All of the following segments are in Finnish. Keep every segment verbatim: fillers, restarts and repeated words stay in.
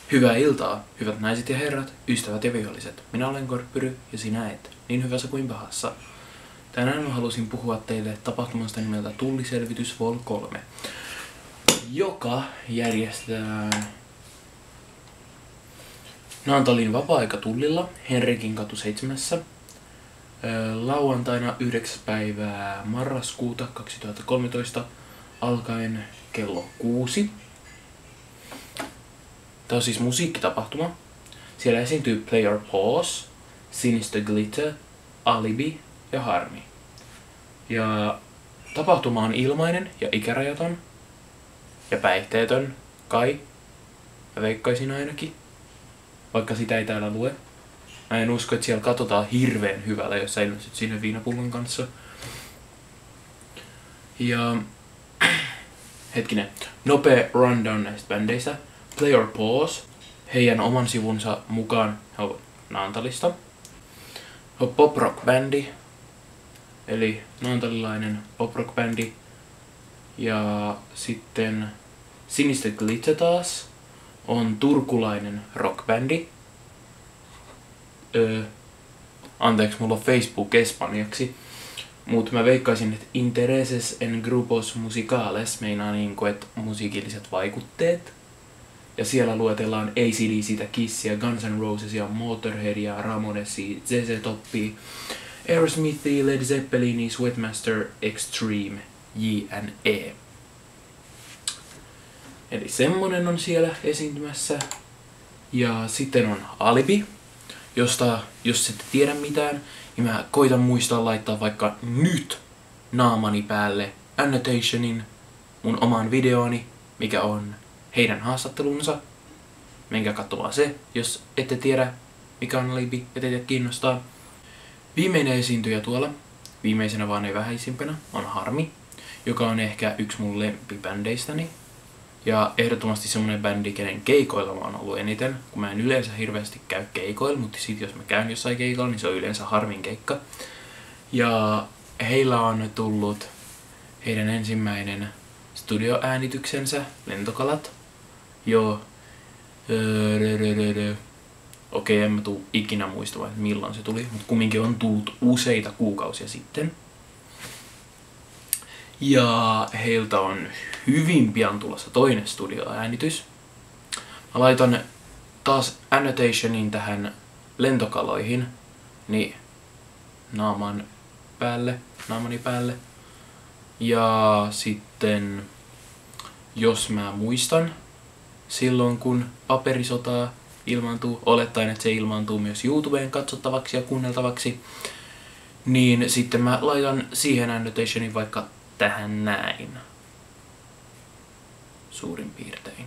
Hyvää iltaa, hyvät naiset ja herrat, ystävät ja viholliset. Minä olen Korppyry ja sinä et, niin hyvässä kuin pahassa. Tänään mä halusin puhua teille tapahtumasta nimeltä Tulliselvitys Vol kolme, joka järjestetään Naantalin vapaa-aikatullilla Henrikin katu seitsemässä lauantaina yhdeksäs päivää marraskuuta kaksituhattakolmetoista alkaen kello kuusi. Tämä on siis musiikkitapahtuma. Siellä esiintyy Player Pause, Sinister Glitter, Alibi ja Harmi. Ja tapahtuma on ilmainen ja ikärajaton ja päihteetön, kai. Mä veikkaisin ainakin, vaikka sitä ei täällä lue. Mä en usko, että siellä katsotaan hirveän hyvällä, jos sä ilmestyt sinne viinapullon kanssa. Ja hetkinen, nopea rundown näistä bändeistä. Player Pause, heidän oman sivunsa mukaan he ovat Naantalista. He on pop rock bändi, eli naantalilainen pop rock bändi. Ja sitten Sinister Glitter taas on turkulainen rockbändi. Öö, anteeksi, mulla on Facebook espanjaksi. Mutta mä veikkaisin, että intereses en grupos musicales meinaa niinku, että musiikilliset vaikutteet. Ja siellä luetellaan A C D C, Kissia, Guns N' Rosesia, Motorheadia, Ramonesia, Z Z Toppia, Aerosmithia, Led Zeppelinia, Sweatmaster, Extreme, jne. Eli semmonen on siellä esiintymässä. Ja sitten on Alibi, josta jos ette tiedä mitään, niin mä koitan muistaa laittaa vaikka nyt naamani päälle annotationin mun omaan videooni, mikä on heidän haastattelunsa. Menkää katsomaan se, jos ette tiedä mikä on Alibi ja teitä kiinnostaa. Viimeinen esiintyjä tuolla, viimeisenä vaan ei vähäisimpänä, on Harmi, joka on ehkä yksi mun lempibändeistäni. Ja ehdottomasti semmonen bändi, kenen keikoilla mä oon ollut eniten, kun mä en yleensä hirveästi käy keikoilla, mutta sit jos mä käyn jossain keikoilla, niin se on yleensä Harmin keikka. Ja heillä on tullut heidän ensimmäinen studioäänityksensä, Lentokalat. Joo. Okei, en mä tuu ikinä muistamaan, että milloin se tuli, mutta kumminkin on tullut useita kuukausia sitten. Ja heiltä on hyvin pian tulossa toinen studioäänitys. Mä laitan taas annotationin tähän lentokaloihin, niin naaman päälle, naamani päälle. Ja sitten, jos mä muistan, silloin kun Paperisotaa ilmaantuu, olettaen, että se ilmaantuu myös YouTubeen katsottavaksi ja kuunneltavaksi, niin sitten mä laitan siihen annotationin vaikka tähän näin. Suurin piirtein.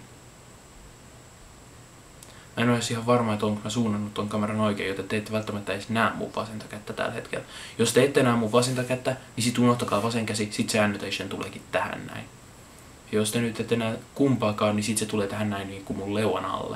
Mä en ole ihan varma, että onko mä suunnannut ton kameran oikein, joten te ette välttämättä edes näe mun vasenta kättä tällä hetkellä. Jos te ette näe mun vasenta kättä, niin sit unohtakaa vasen käsi, sit se annotation tuleekin tähän näin. Ja jos te nyt ette näe kumpaakaan, niin sit se tulee tähän näin niin kuin mun leuan alle.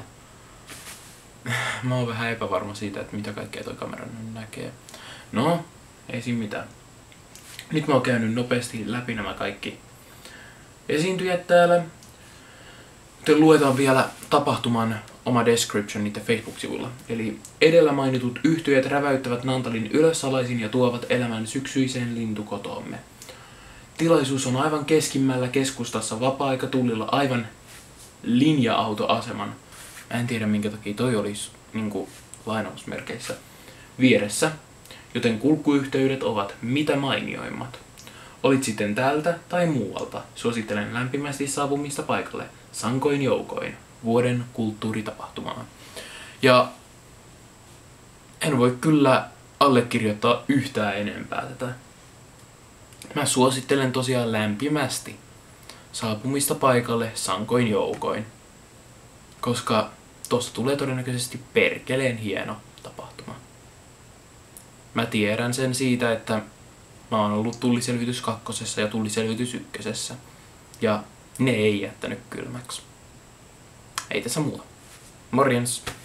Mä oon vähän epävarma siitä, että mitä kaikkea toi kamera nyt näkee. No, ei siinä mitään. Nyt mä oon käynyt nopeasti läpi nämä kaikki esiintyjät täällä. Te luetaan vielä tapahtuman oma description niiden Facebook-sivulla. Eli edellä mainitut yhtyjät räväyttävät Naantalin ylösalaisin ja tuovat elämän syksyiseen lintukotoomme. Tilaisuus on aivan keskimmällä keskustassa vapaa-aikatullilla aivan linja-autoaseman. Mä en tiedä minkä takia toi olisi niinku lainausmerkeissä vieressä. Joten kulkuyhteydet ovat mitä mainioimmat. Olit sitten täältä tai muualta, suosittelen lämpimästi saapumista paikalle, sankoin joukoin, vuoden kulttuuritapahtumaan. Ja en voi kyllä allekirjoittaa yhtään enempää tätä. Mä suosittelen tosiaan lämpimästi saapumista paikalle, sankoin joukoin, koska tosta tulee todennäköisesti perkeleen hieno tapahtuma. Mä tiedän sen siitä, että mä oon ollut Tulliselvitys kakkosessa ja Tulliselvitys ykkösessä. Ja ne ei jättänyt kylmäksi. Ei tässä muuta. Morjens!